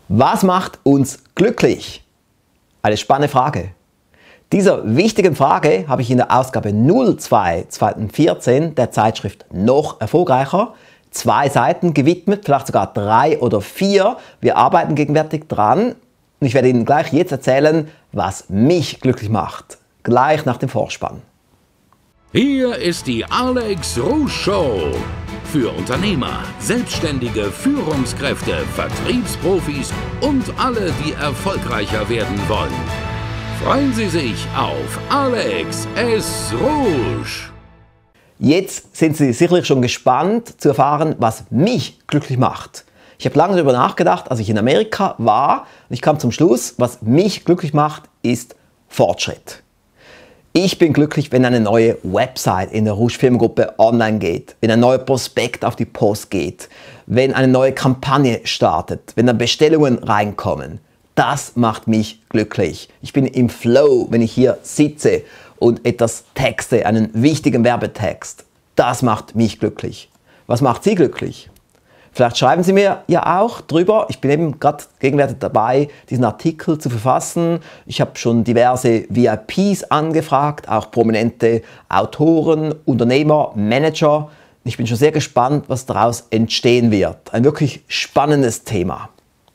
Was macht uns glücklich? Eine spannende Frage. Dieser wichtigen Frage habe ich in der Ausgabe 02 2014 der Zeitschrift Noch erfolgreicher 2 Seiten gewidmet, vielleicht sogar 3 oder 4. Wir arbeiten gegenwärtig dran und ich werde Ihnen gleich jetzt erzählen, was mich glücklich macht. Gleich nach dem Vorspann. Hier ist die Alex Rouge Show. Für Unternehmer, Selbstständige, Führungskräfte, Vertriebsprofis und alle, die erfolgreicher werden wollen. Freuen Sie sich auf Alex S. Rouge. Jetzt sind Sie sicherlich schon gespannt zu erfahren, was mich glücklich macht. Ich habe lange darüber nachgedacht, als ich in Amerika war, und ich kam zum Schluss, was mich glücklich macht, ist Fortschritt. Ich bin glücklich, wenn eine neue Website in der Rouge Firmengruppe online geht, wenn ein neuer Prospekt auf die Post geht, wenn eine neue Kampagne startet, wenn da Bestellungen reinkommen. Das macht mich glücklich. Ich bin im Flow, wenn ich hier sitze und etwas texte, einen wichtigen Werbetext. Das macht mich glücklich. Was macht Sie glücklich? Vielleicht schreiben Sie mir ja auch drüber. Ich bin eben gerade gegenwärtig dabei, diesen Artikel zu verfassen. Ich habe schon diverse VIPs angefragt, auch prominente Autoren, Unternehmer, Manager. Ich bin schon sehr gespannt, was daraus entstehen wird. Ein wirklich spannendes Thema.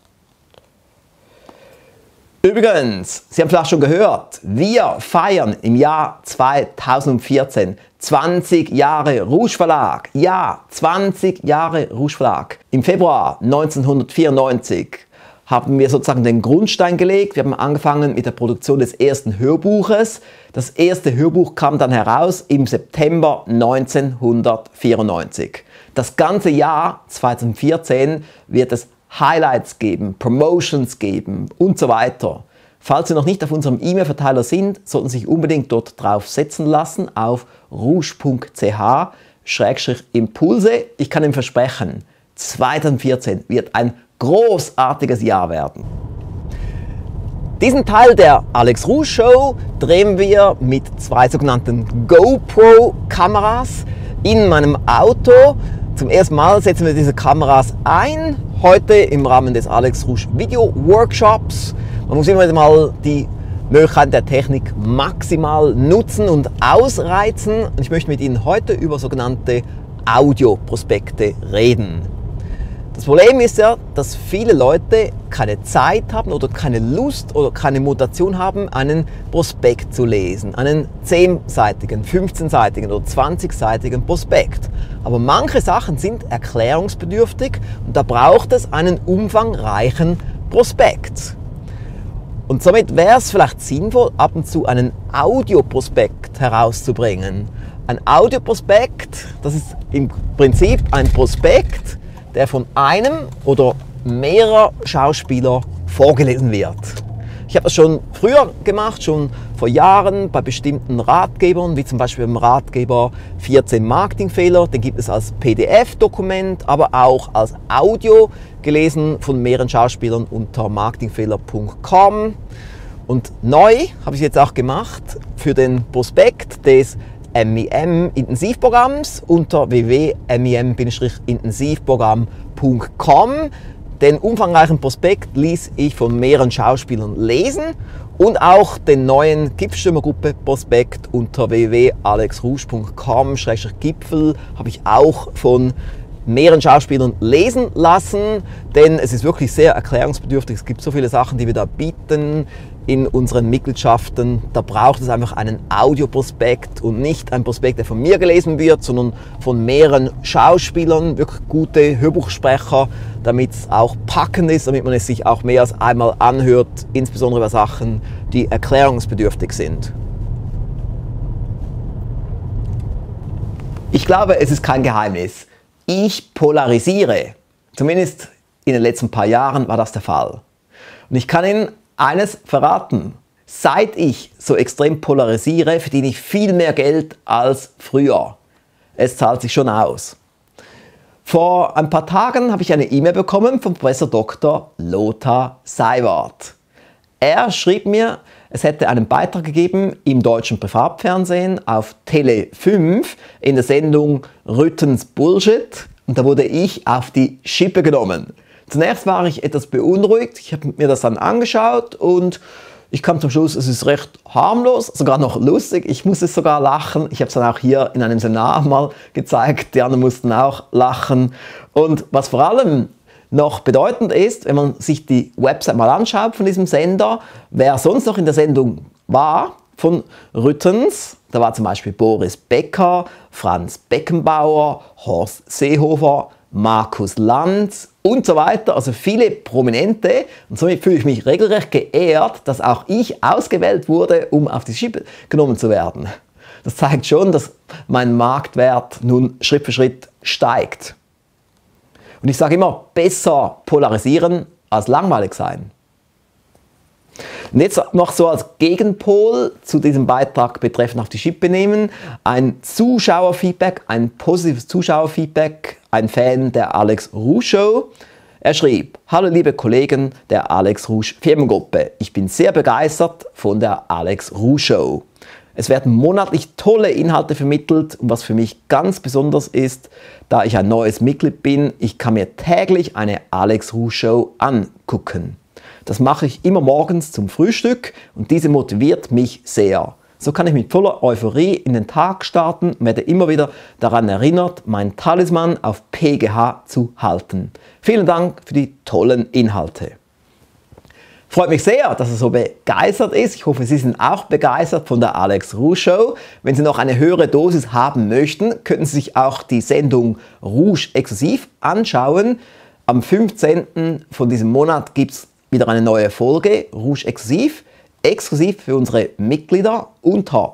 Übrigens, Sie haben vielleicht schon gehört, wir feiern im Jahr 2014 20 Jahre Rouge Verlag. Ja, 20 Jahre Rouge Verlag. Im Februar 1994 haben wir sozusagen den Grundstein gelegt. Wir haben angefangen mit der Produktion des ersten Hörbuches. Das erste Hörbuch kam dann heraus im September 1994. Das ganze Jahr 2014 wird es Highlights geben, Promotions geben und so weiter. Falls Sie noch nicht auf unserem E-Mail-Verteiler sind, sollten Sie sich unbedingt dort drauf setzen lassen auf rouge.ch/Impulse. Ich kann Ihnen versprechen, 2014 wird ein großartiges Jahr werden. Diesen Teil der Alex Rouge Show drehen wir mit 2 sogenannten GoPro-Kameras in meinem Auto. Zum ersten Mal setzen wir diese Kameras ein, heute im Rahmen des Alex Rouge Video Workshops. Man muss immer mal die Möglichkeiten der Technik maximal nutzen und ausreizen. Und ich möchte mit Ihnen heute über sogenannte Audioprospekte reden. Das Problem ist ja, dass viele Leute keine Zeit haben oder keine Lust oder keine Motivation haben, einen Prospekt zu lesen. Einen 10-seitigen, 15-seitigen oder 20-seitigen Prospekt. Aber manche Sachen sind erklärungsbedürftig und da braucht es einen umfangreichen Prospekt. Und somit wäre es vielleicht sinnvoll, ab und zu einen Audioprospekt herauszubringen. Ein Audioprospekt, das ist im Prinzip ein Prospekt, der von einem oder mehrerer Schauspieler vorgelesen wird. Ich habe das schon früher gemacht, schon vor Jahren bei bestimmten Ratgebern, wie zum Beispiel beim Ratgeber 14 Marketingfehler. Den gibt es als PDF-Dokument, aber auch als Audio, gelesen von mehreren Schauspielern unter marketingfehler.com. Und neu habe ich jetzt auch gemacht für den Prospekt des MEM-Intensivprogramms unter www.mem-intensivprogramm.com. Den umfangreichen Prospekt ließ ich von mehreren Schauspielern lesen und auch den neuen Gipfelstürmergruppe Prospekt unter www.alexrouge.com/Gipfel habe ich auch von mehreren Schauspielern lesen lassen, denn es ist wirklich sehr erklärungsbedürftig. Es gibt so viele Sachen, die wir da bieten in unseren Mitgliedschaften. Da braucht es einfach einen Audioprospekt und nicht ein Prospekt, der von mir gelesen wird, sondern von mehreren Schauspielern, wirklich gute Hörbuchsprecher, damit es auch packend ist, damit man es sich auch mehr als einmal anhört, insbesondere bei Sachen, die erklärungsbedürftig sind. Ich glaube, es ist kein Geheimnis. Ich polarisiere. Zumindest in den letzten paar Jahren war das der Fall. Und ich kann Ihnen eines verraten. Seit ich so extrem polarisiere, verdiene ich viel mehr Geld als früher. Es zahlt sich schon aus. Vor ein paar Tagen habe ich eine E-Mail bekommen von Professor Dr. Lothar Seiwert. Er schrieb mir, es hätte einen Beitrag gegeben im deutschen Privatfernsehen auf Tele 5 in der Sendung Rüttens Bullshit und da wurde ich auf die Schippe genommen. Zunächst war ich etwas beunruhigt, ich habe mir das dann angeschaut und ich kam zum Schluss, es ist recht harmlos, sogar noch lustig, ich musste sogar lachen. Ich habe es dann auch hier in einem Seminar mal gezeigt, die anderen mussten auch lachen. Und was vor allem noch bedeutend ist, wenn man sich die Website mal anschaut von diesem Sender, wer sonst noch in der Sendung war von Rüttens, da war zum Beispiel Boris Becker, Franz Beckenbauer, Horst Seehofer, Markus Lanz und so weiter, also viele Prominente, und somit fühle ich mich regelrecht geehrt, dass auch ich ausgewählt wurde, um auf die Schippe genommen zu werden. Das zeigt schon, dass mein Marktwert nun Schritt für Schritt steigt. Und ich sage immer, besser polarisieren als langweilig sein. Und jetzt noch so als Gegenpol zu diesem Beitrag betreffend auf die Schippe nehmen, ein Zuschauerfeedback, ein positives Zuschauerfeedback, ein Fan der Alex Rouge Show. Er schrieb: Hallo liebe Kollegen der Alex Rouge Firmengruppe, ich bin sehr begeistert von der Alex Rouge Show. Es werden monatlich tolle Inhalte vermittelt und was für mich ganz besonders ist, da ich ein neues Mitglied bin, ich kann mir täglich eine Alex Rouge Show angucken. Das mache ich immer morgens zum Frühstück und diese motiviert mich sehr. So kann ich mit voller Euphorie in den Tag starten und werde immer wieder daran erinnert, meinen Talisman auf PGH zu halten. Vielen Dank für die tollen Inhalte. Freut mich sehr, dass er so begeistert ist. Ich hoffe, Sie sind auch begeistert von der Alex Rouge Show. Wenn Sie noch eine höhere Dosis haben möchten, können Sie sich auch die Sendung Rouge Exklusiv anschauen. Am 15. von diesem Monat gibt es wieder eine neue Folge, Rouge Exklusiv, exklusiv für unsere Mitglieder unter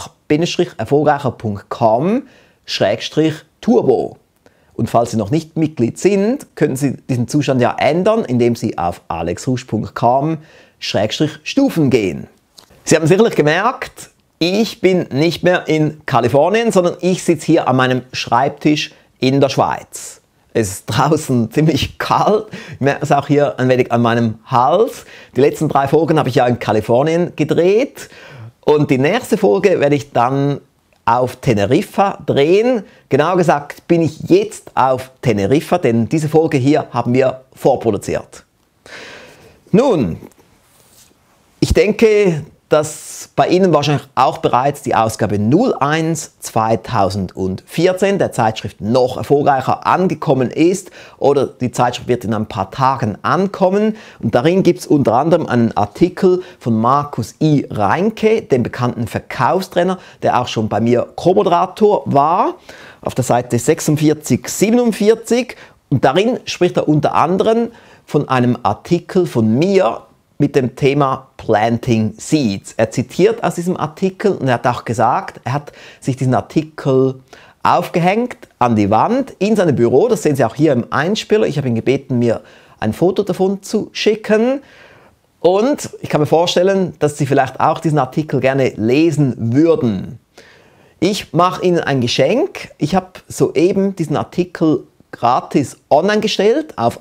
noch-erfolgreicher.com/turbo. Und falls Sie noch nicht Mitglied sind, können Sie diesen Zustand ja ändern, indem Sie auf alexrouge.com/Stufen gehen. Sie haben sicherlich gemerkt, ich bin nicht mehr in Kalifornien, sondern ich sitze hier an meinem Schreibtisch in der Schweiz. Es ist draußen ziemlich kalt, ich merke es auch hier ein wenig an meinem Hals. Die letzten 3 Folgen habe ich ja in Kalifornien gedreht und die nächste Folge werde ich dann auf Teneriffa drehen. Genau gesagt bin ich jetzt auf Teneriffa, denn diese Folge hier haben wir vorproduziert. Nun, ich denke, dass bei Ihnen wahrscheinlich auch bereits die Ausgabe 01 2014 der Zeitschrift Noch Erfolgreicher angekommen ist oder die Zeitschrift wird in ein paar Tagen ankommen und darin gibt es unter anderem einen Artikel von Markus I. Reinke, dem bekannten Verkaufstrainer, der auch schon bei mir Co-Moderator war, auf der Seite 46-47 und darin spricht er unter anderem von einem Artikel von mir mit dem Thema Planting Seeds. Er zitiert aus diesem Artikel und er hat auch gesagt, er hat sich diesen Artikel aufgehängt an die Wand in seinem Büro. Das sehen Sie auch hier im Einspieler. Ich habe ihn gebeten, mir ein Foto davon zu schicken. Und ich kann mir vorstellen, dass Sie vielleicht auch diesen Artikel gerne lesen würden. Ich mache Ihnen ein Geschenk. Ich habe soeben diesen Artikel gratis online gestellt auf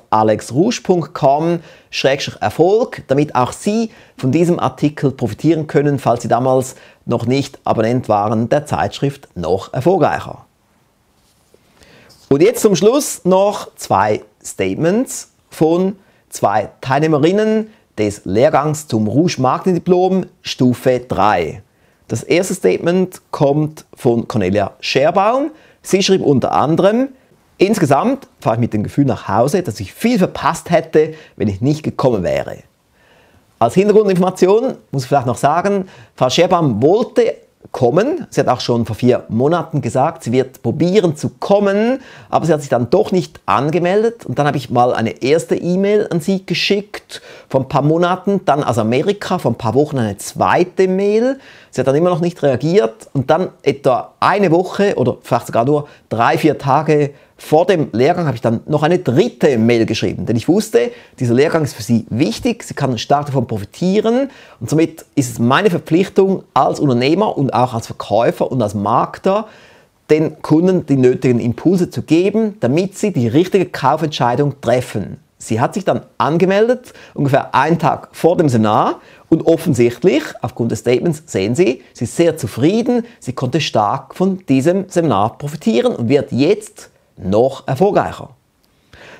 alexrouge.com/Erfolg, damit auch Sie von diesem Artikel profitieren können, falls Sie damals noch nicht Abonnent waren der Zeitschrift Noch Erfolgreicher. Und jetzt zum Schluss noch 2 Statements von 2 Teilnehmerinnen des Lehrgangs zum Rouge Marketing Diplom Stufe 3. Das erste Statement kommt von Cornelia Scherbaum. Sie schrieb unter anderem: Insgesamt fahre ich mit dem Gefühl nach Hause, dass ich viel verpasst hätte, wenn ich nicht gekommen wäre. Als Hintergrundinformation muss ich vielleicht noch sagen, Frau Scherbaum wollte kommen. Sie hat auch schon vor 4 Monaten gesagt, sie wird probieren zu kommen, aber sie hat sich dann doch nicht angemeldet. Und dann habe ich mal eine erste E-Mail an sie geschickt, vor ein paar Monaten, dann aus Amerika, vor ein paar Wochen eine zweite Mail. Sie hat dann immer noch nicht reagiert und dann etwa eine Woche oder vielleicht sogar nur 3-4 Tage vor dem Lehrgang habe ich dann noch eine dritte Mail geschrieben, denn ich wusste, dieser Lehrgang ist für sie wichtig, sie kann stark davon profitieren und somit ist es meine Verpflichtung als Unternehmer und auch als Verkäufer und als Marketer, den Kunden die nötigen Impulse zu geben, damit sie die richtige Kaufentscheidung treffen. Sie hat sich dann angemeldet, ungefähr einen Tag vor dem Seminar und offensichtlich, aufgrund des Statements sehen Sie, sie ist sehr zufrieden, sie konnte stark von diesem Seminar profitieren und wird jetzt noch erfolgreicher.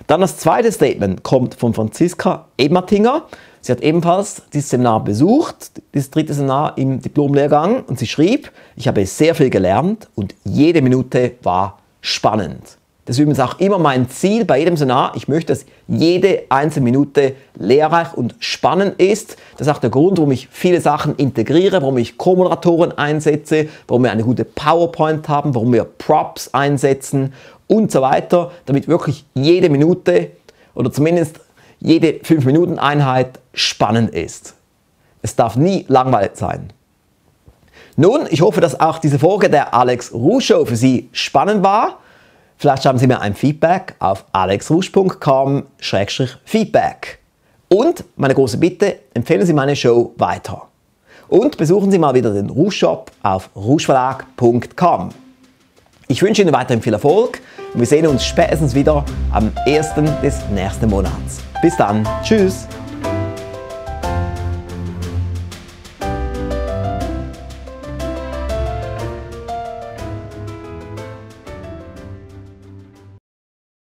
Dann das zweite Statement kommt von Franziska Ebertinger. Sie hat ebenfalls dieses Seminar besucht, das dritte Seminar im Diplomlehrgang, und sie schrieb: Ich habe sehr viel gelernt und jede Minute war spannend. Das ist übrigens auch immer mein Ziel bei jedem Seminar. Ich möchte, dass jede einzelne Minute lehrreich und spannend ist. Das ist auch der Grund, warum ich viele Sachen integriere, warum ich Co-Moderatoren einsetze, warum wir eine gute PowerPoint haben, warum wir Props einsetzen und so weiter, damit wirklich jede Minute oder zumindest jede 5-Minuten-Einheit spannend ist. Es darf nie langweilig sein. Nun, ich hoffe, dass auch diese Folge der Alex Rouge Show für Sie spannend war. Vielleicht schreiben Sie mir ein Feedback auf alexrouge.com/Feedback. Und meine große Bitte, empfehlen Sie meine Show weiter. Und besuchen Sie mal wieder den Rouge Shop auf rougeverlag.com. Ich wünsche Ihnen weiterhin viel Erfolg und wir sehen uns spätestens wieder am 1. des nächsten Monats. Bis dann. Tschüss.